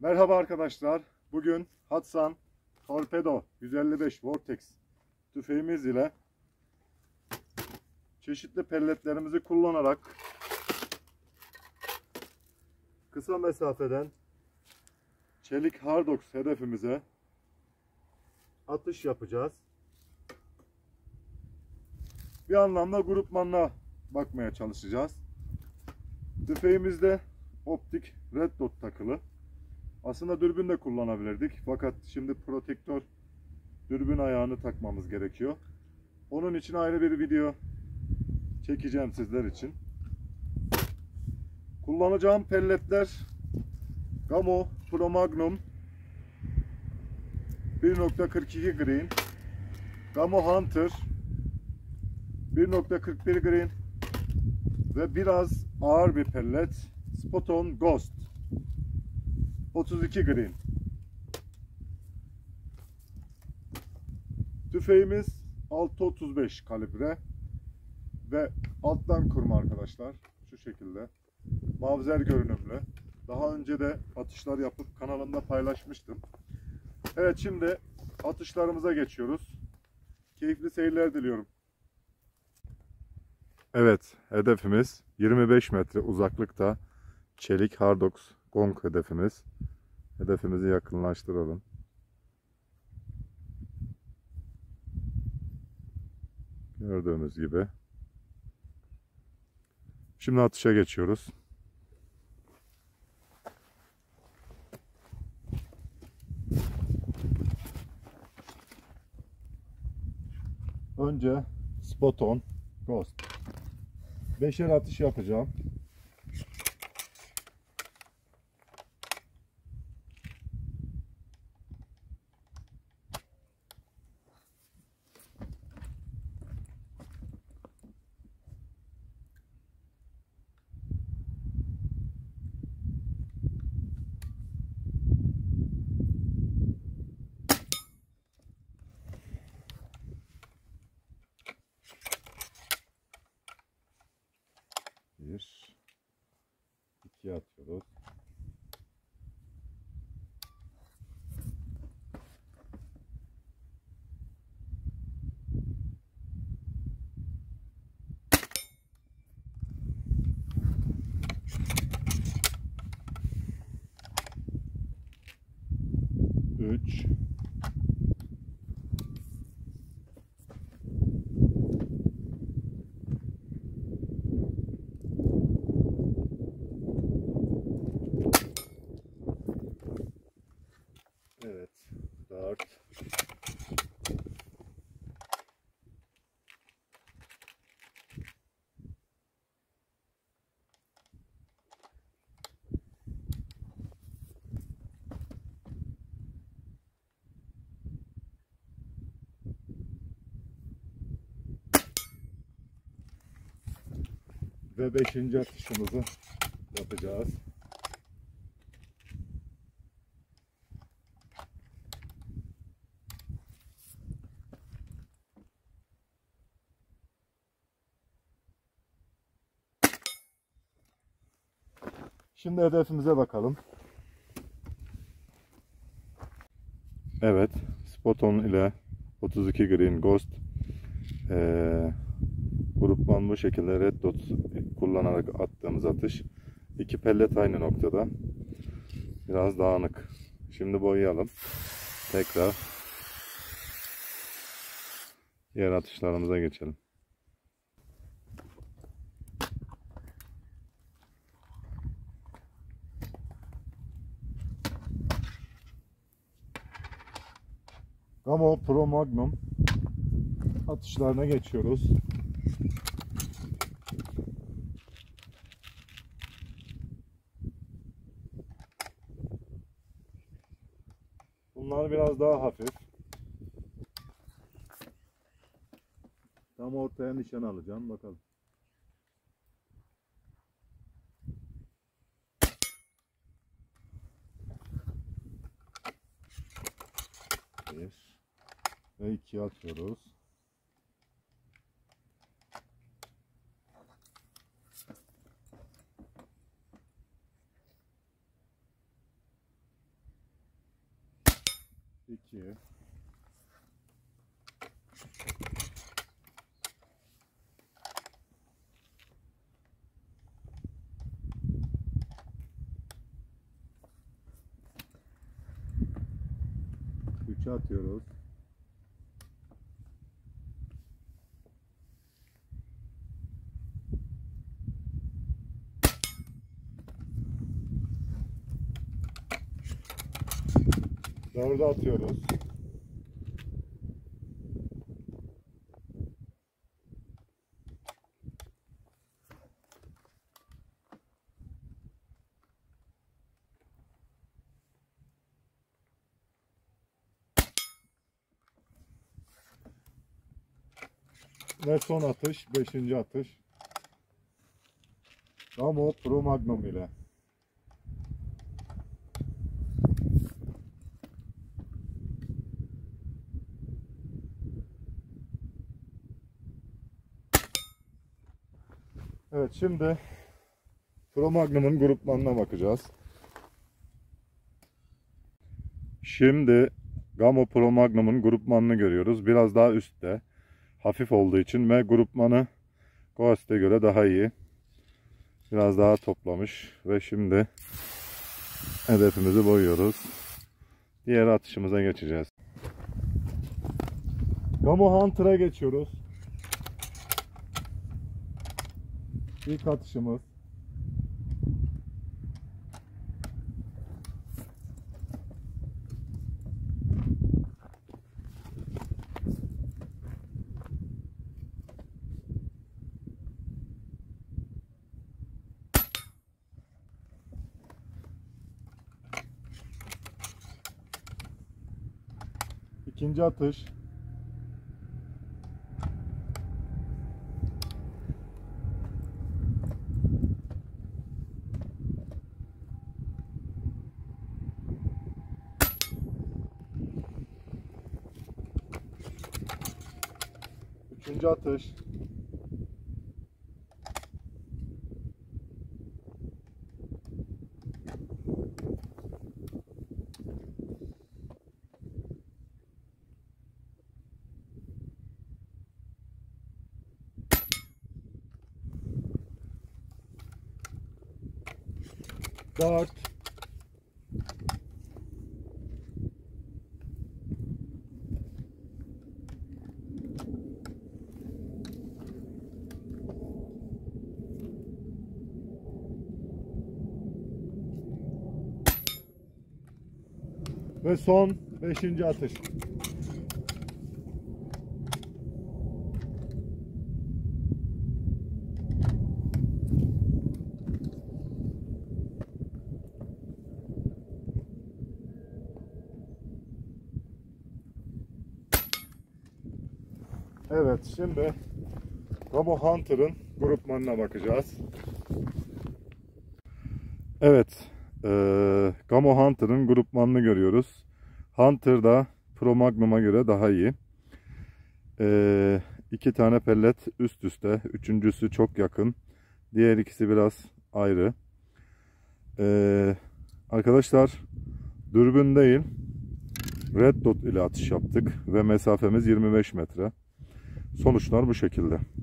Merhaba arkadaşlar. Bugün Hatsan Torpedo 155 Vortex tüfeğimiz ile çeşitli pelletlerimizi kullanarak kısa mesafeden çelik Hardox hedefimize atış yapacağız. Bir anlamda grupmanla bakmaya çalışacağız. Tüfeğimizde optik red dot takılı. Aslında dürbün de kullanabilirdik. Fakat şimdi protektör dürbün ayağını takmamız gerekiyor. Onun için ayrı bir video çekeceğim sizler için. Kullanacağım pelletler Gamo Pro Magnum 1.42 Green, Gamo Hunter 1.41 Green ve biraz ağır bir pellet Spot-On Ghost 32 Green. Tüfeğimiz 6.35 kalibre ve alttan kurma arkadaşlar. Şu şekilde. Mavzer görünümlü. Daha önce de atışlar yapıp kanalımda paylaşmıştım. Evet, şimdi atışlarımıza geçiyoruz. Keyifli seyirler diliyorum. Evet, hedefimiz 25 metre uzaklıkta çelik Hardox gong hedefimiz. Hedefimizi yakınlaştıralım. Gördüğünüz gibi. Şimdi atışa geçiyoruz. Önce Spot-On Ghost. 5'er atış yapacağım. Bir, iki atıyoruz. Üç. Evet, 4. Ve 5. atışımızı yapacağız. Şimdi hedefimize bakalım. Evet, Spot-On ile 32 Green Ghost grupman bu şekilde red dot kullanarak attığımız atış. 2 pellet aynı noktada. Biraz dağınık. Şimdi boyayalım. Tekrar diğer atışlarımıza geçelim. Gamo Pro Magnum atışlarına geçiyoruz. Bunlar biraz daha hafif. Tam ortaya nişan alacağım. Bakalım. Bir ve 2 atıyoruz. 2, 3'e atıyoruz. Dörde atıyoruz. Ve son atış, 5. atış. Gamo Pro Magnum ile. Evet, şimdi Pro Magnum'un grupmanına bakacağız. Şimdi Gamo Pro Magnum'un grupmanını görüyoruz. Biraz daha üstte. Hafif olduğu için ve grupmanı Ghost'e göre daha iyi. Biraz daha toplamış ve şimdi hedefimizi boyuyoruz. Diğer atışımıza geçeceğiz. Gamo Hunter'a geçiyoruz. İlk atışımız. İkinci atış. Üçüncü atış. Dört. Ve son 5. atış. Evet, şimdi Gamo Hunter'ın grupmanına bakacağız. Evet, Gamo Hunter'ın grupmanını görüyoruz. Hunter da Pro Magnum'a göre daha iyi. 2 tane pellet üst üste. Üçüncüsü çok yakın. Diğer ikisi biraz ayrı. Arkadaşlar, dürbün değil, Red Dot ile atış yaptık ve mesafemiz 25 metre. Sonuçlar bu şekilde.